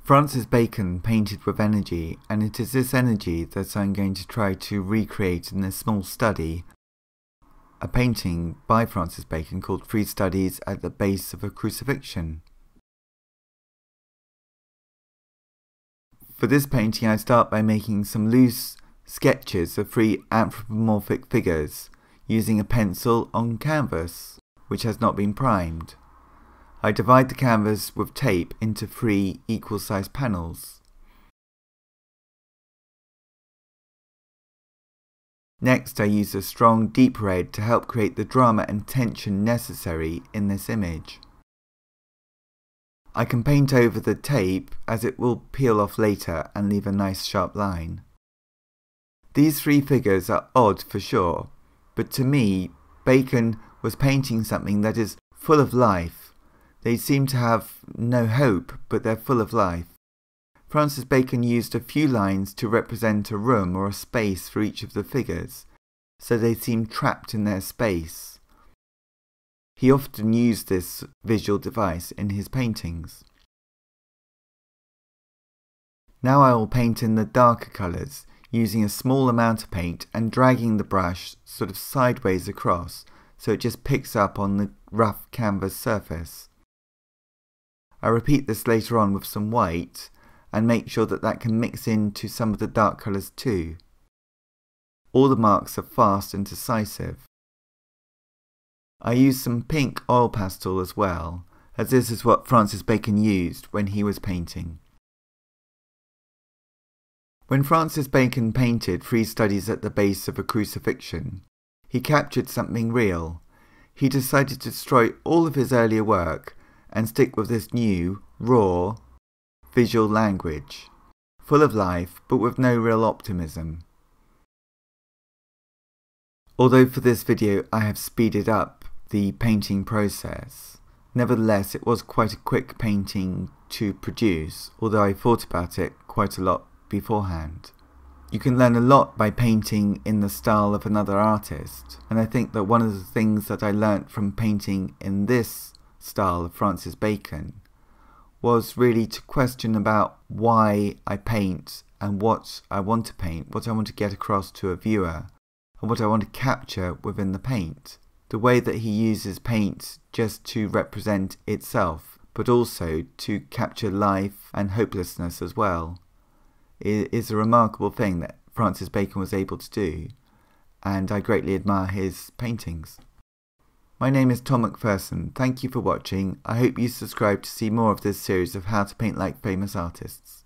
Francis Bacon painted with energy, and it is this energy that I'm going to try to recreate in this small study, a painting by Francis Bacon called 3 Studies at the Base of a Crucifixion. For this painting I start by making some loose sketches of 3 anthropomorphic figures using a pencil on canvas, which has not been primed. I divide the canvas with tape into 3 equal-sized panels. Next I use a strong deep red to help create the drama and tension necessary in this image. I can paint over the tape as it will peel off later and leave a nice sharp line. These 3 figures are odd for sure, but to me Bacon was painting something that is full of life. They seem to have no hope, but they're full of life. Francis Bacon used a few lines to represent a room or a space for each of the figures, so they seem trapped in their space. He often used this visual device in his paintings. Now I will paint in the darker colours, using a small amount of paint and dragging the brush sort of sideways across, so it just picks up on the rough canvas surface. I repeat this later on with some white and make sure that that can mix into some of the dark colours too. All the marks are fast and decisive. I use some pink oil pastel as well, as this is what Francis Bacon used when he was painting. When Francis Bacon painted 3 Studies at the Base of a Crucifixion, he captured something real. He decided to destroy all of his earlier work and stick with this new, raw, visual language, full of life but with no real optimism. Although for this video I have speeded up the painting process, nevertheless it was quite a quick painting to produce, although I thought about it quite a lot beforehand. You can learn a lot by painting in the style of another artist, and I think that one of the things that I learnt from painting in this style of Francis Bacon was really to question about why I paint and what I want to paint, what I want to get across to a viewer, and what I want to capture within the paint. The way that he uses paint just to represent itself, but also to capture life and hopelessness as well, is a remarkable thing that Francis Bacon was able to do, and I greatly admire his paintings. My name is Tom McPherson. Thank you for watching. I hope you subscribe to see more of this series of how to paint like famous artists.